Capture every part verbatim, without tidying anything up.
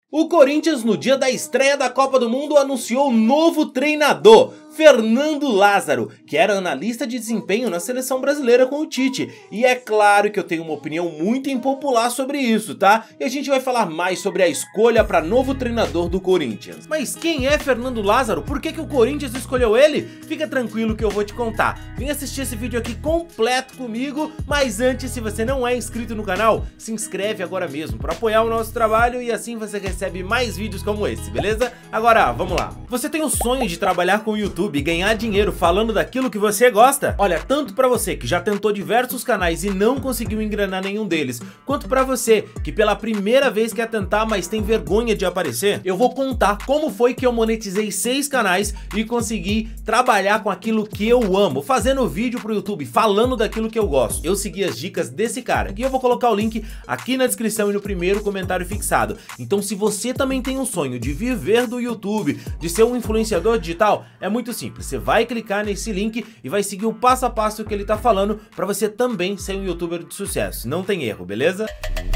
O Corinthians, no dia da estreia da Copa do Mundo, anunciou um novo treinador, Fernando Lázaro, que era analista de desempenho na seleção brasileira com o Tite. E é claro que eu tenho uma opinião muito impopular sobre isso, tá? E a gente vai falar mais sobre a escolha para novo treinador do Corinthians. Mas quem é Fernando Lázaro? Por que que o Corinthians escolheu ele? Fica tranquilo que eu vou te contar. Vem assistir esse vídeo aqui completo comigo, mas antes, se você não é inscrito no canal, se inscreve agora mesmo para apoiar o nosso trabalho e assim você recebe mais vídeos como esse, beleza? Agora, vamos lá. Você tem o sonho de trabalhar com o YouTube e ganhar dinheiro falando daquilo que você gosta? Olha, tanto pra você que já tentou diversos canais e não conseguiu engrenar nenhum deles, quanto pra você que pela primeira vez quer tentar, mas tem vergonha de aparecer, eu vou contar como foi que eu monetizei seis canais e consegui trabalhar com aquilo que eu amo, fazendo vídeo pro YouTube, falando daquilo que eu gosto. Eu segui as dicas desse cara, e eu vou colocar o link aqui na descrição e no primeiro comentário fixado. Então, se você também tem um sonho de viver do YouTube, de ser um influenciador digital, é muito simples. Você vai clicar nesse link e vai seguir o passo a passo que ele tá falando para você também ser um youtuber de sucesso. Não tem erro, beleza?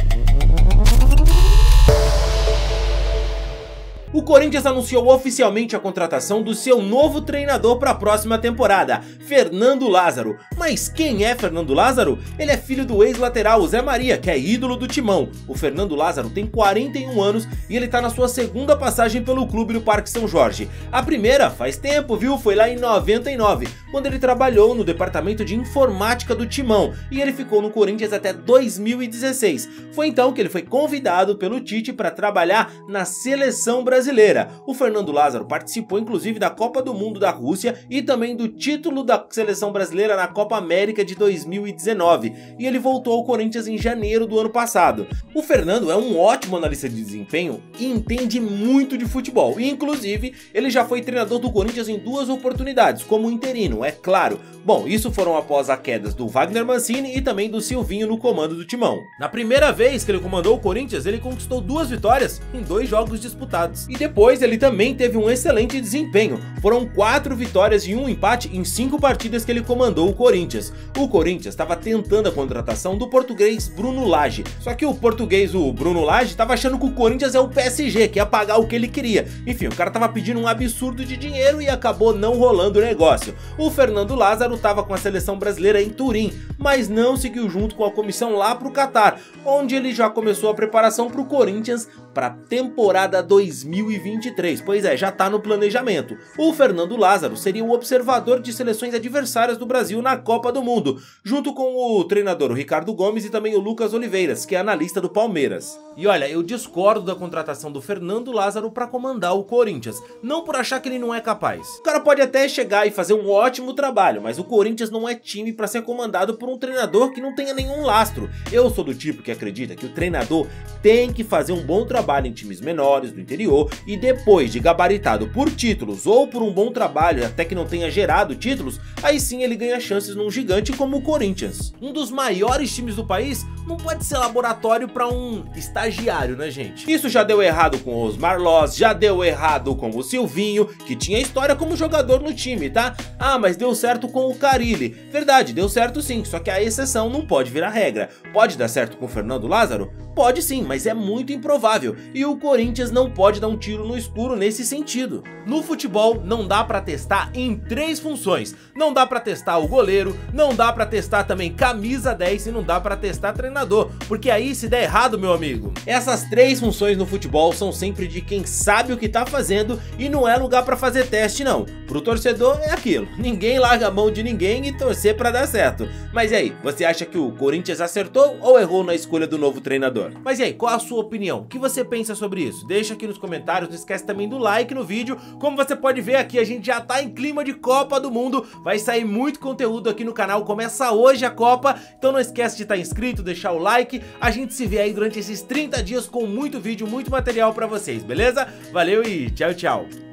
O Corinthians anunciou oficialmente a contratação do seu novo treinador para a próxima temporada, Fernando Lázaro. Mas quem é Fernando Lázaro? Ele é filho do ex-lateral Zé Maria, que é ídolo do Timão. O Fernando Lázaro tem quarenta e um anos e ele tá na sua segunda passagem pelo clube do Parque São Jorge. A primeira faz tempo, viu? Foi lá em noventa e nove, quando ele trabalhou no departamento de informática do Timão, e ele ficou no Corinthians até dois mil e dezesseis. Foi então que ele foi convidado pelo Tite para trabalhar na seleção brasileira. Brasileira. O Fernando Lázaro participou inclusive da Copa do Mundo da Rússia e também do título da seleção brasileira na Copa América de dois mil e dezenove, e ele voltou ao Corinthians em janeiro do ano passado. O Fernando é um ótimo analista de desempenho e entende muito de futebol, e inclusive ele já foi treinador do Corinthians em duas oportunidades, como interino, é claro. Bom, isso foram após as quedas do Wagner Mancini e também do Silvinho no comando do Timão. Na primeira vez que ele comandou o Corinthians, ele conquistou duas vitórias em dois jogos disputados. E depois ele também teve um excelente desempenho. Foram quatro vitórias e um empate em cinco partidas que ele comandou o Corinthians. O Corinthians estava tentando a contratação do português Bruno Lage. Só que o português, o Bruno Lage, estava achando que o Corinthians é o P S G, que ia pagar o que ele queria. Enfim, o cara estava pedindo um absurdo de dinheiro e acabou não rolando o negócio. O Fernando Lázaro estava com a seleção brasileira em Turim, mas não seguiu junto com a comissão lá para o Catar, onde ele já começou a preparação para o Corinthians para a temporada dois mil e vinte e três, pois é, já está no planejamento. O Fernando Lázaro seria o observador de seleções adversárias do Brasil na Copa do Mundo, junto com o treinador Ricardo Gomes e também o Lucas Oliveiras, que é analista do Palmeiras. E olha, eu discordo da contratação do Fernando Lázaro para comandar o Corinthians, não por achar que ele não é capaz. O cara pode até chegar e fazer um ótimo trabalho, mas o Corinthians não é time para ser comandado por um treinador que não tenha nenhum lastro. Eu sou do tipo que acredita que o treinador tem que fazer um bom trabalho em times menores, do interior, e depois de gabaritado por títulos ou por um bom trabalho até que não tenha gerado títulos, aí sim ele ganha chances num gigante como o Corinthians. Um dos maiores times do país não pode ser laboratório para um estagiário, né, gente? Isso já deu errado com o Osmar Loz, já deu errado com o Silvinho, que tinha história como jogador no time, tá? Ah, mas deu certo com o Carille. Verdade, deu certo sim, só que a exceção não pode virar regra. Pode dar certo com o Fernando Lázaro? Pode sim, mas é muito improvável, e o Corinthians não pode dar um tiro no escuro nesse sentido. No futebol não dá pra testar em três funções. Não dá pra testar o goleiro, não dá pra testar também camisa dez e não dá pra testar treinador, porque aí se der errado, meu amigo. Essas três funções no futebol são sempre de quem sabe o que tá fazendo e não é lugar pra fazer teste não. Pro torcedor é aquilo, ninguém larga a mão de ninguém e torcer pra dar certo. Mas e aí, você acha que o Corinthians acertou ou errou na escolha do novo treinador? Mas e aí, qual a sua opinião? O que você pensa sobre isso? Deixa aqui nos comentários, não esquece também do like no vídeo. Como você pode ver aqui, a gente já tá em clima de Copa do Mundo, vai sair muito conteúdo aqui no canal, começa hoje a Copa, então não esquece de estar inscrito, deixar o like, a gente se vê aí durante esses trinta dias com muito vídeo, muito material pra vocês, beleza? Valeu e tchau, tchau!